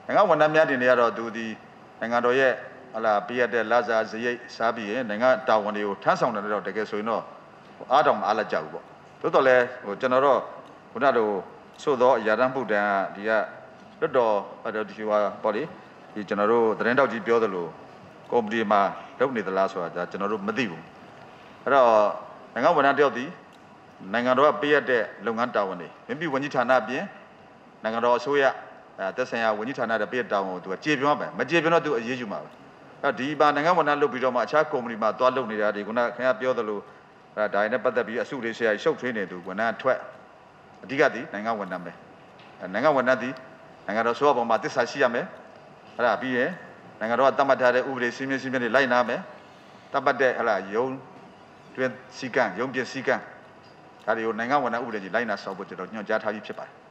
နိုင်ငံဝန်ထမ်းများတင်နေရတော့သူဒီနိုင်ငံတော်ရဲ့ဟလာပြရတဲ့လာစာစရိတ်စားပြီးရင်နိုင်ငံတာဝန်တွေကိုထမ်းဆောင်တယ်တော့တကယ်ဆိုရင်တော့အားတောင်အားလက်ကြဘူးပေါ့သို့တော်လည်းကျွန်တော်တို့ခုနကဆိုတော့အရာတန်းမှုတန်းဒီကလွတ်တော်ဒီဟာပေါ့လေဒီကျွန်တော်တို့သတင်းတောက်ကြီးပြောသလိုကော်မတီမှာလုပ်နေသလားဆိုတာဒါကျွန်တော်တို့မသိဘူးအဲ့တော့နိုင်ငံဝန်ထမ်းတယောက်ဒီနိုင်ငံတော်ကပေးရတဲ့လုပ်ငန်းတာဝန်တွေမိမိဝန်ကြီးဌာနအပြင်နိုင်ငံတော်အစိုးရသက်ဆိုင်ရာဝန်ကြီးဌာနတဲ့ပေးတာဝန်ကိုသူကကြေပြောမယ်မကြေပြောတော့သူအရေးယူမှာပဲအဲ့ဒီပါနိုင်ငံဝန်ထမ်းလုပ်ပြီးတော့မှအခြားကုမ္ပဏီမှာသွားလုပ်နေတာဒီခုနခင်ဗျားပြောသလိုဒါနဲ့ပတ်သက်ပြီးအစုလေးဆရာရှုပ်ထွေးနေသူဝန်ထမ်းထွက်အဓိကဒီနိုင်ငံဝန်ထမ်းပဲနိုင်ငံဝန်ထမ်းဒီနိုင်ငံတော်ဆိုရပေါ်မှာတစ္ဆာရှိရမယ်အဲ့ဒါပြီးရင်နိုင်ငံတော်ကတတ်မှတ်ထားတဲ့ဥပဒေစည်းမျဉ်းတွေလိုက်နာမယ်တတ်မှတ်တဲ့ဟလာရုံးတွင်စည်းကမ်းရုံးပြစည်းကမ်းဒါတွေကိုနိုင်ငံဝန်ထမ်းဥပဒေကြီးလိုက်နာဆောင်ဖို့ကျွန်တော်ညွှန်ကြားထားပြီးဖြစ်ပါတယ်